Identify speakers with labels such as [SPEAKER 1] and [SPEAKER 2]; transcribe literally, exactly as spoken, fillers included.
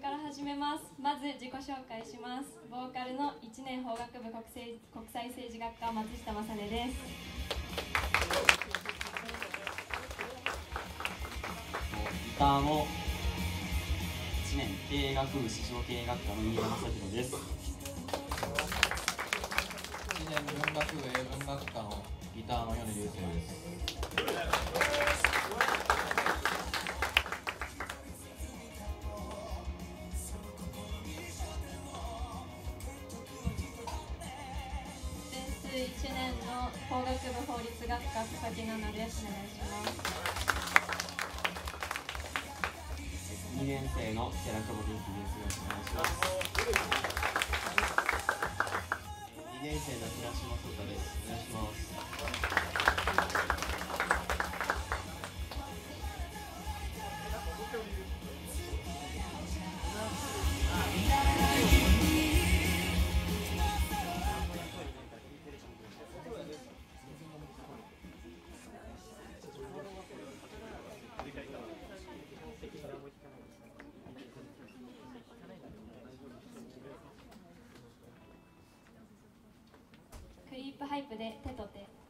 [SPEAKER 1] から始めます。まず自己紹介します。ボーカルのいちねん法学部国際国際政治学科松下正音です。
[SPEAKER 2] ギターのいちねん経営学部市場経営学科の新田正弘です。
[SPEAKER 3] いちねん文学部英文学科のギターの米流星です。
[SPEAKER 1] いちねんの法学部法律学科佐々木奈々です。お願いします。
[SPEAKER 2] にねん生の寺久保元気です。よろしくお願いします。にねん生の平島壮太です。お願いします。
[SPEAKER 1] クリープハイプで手と手。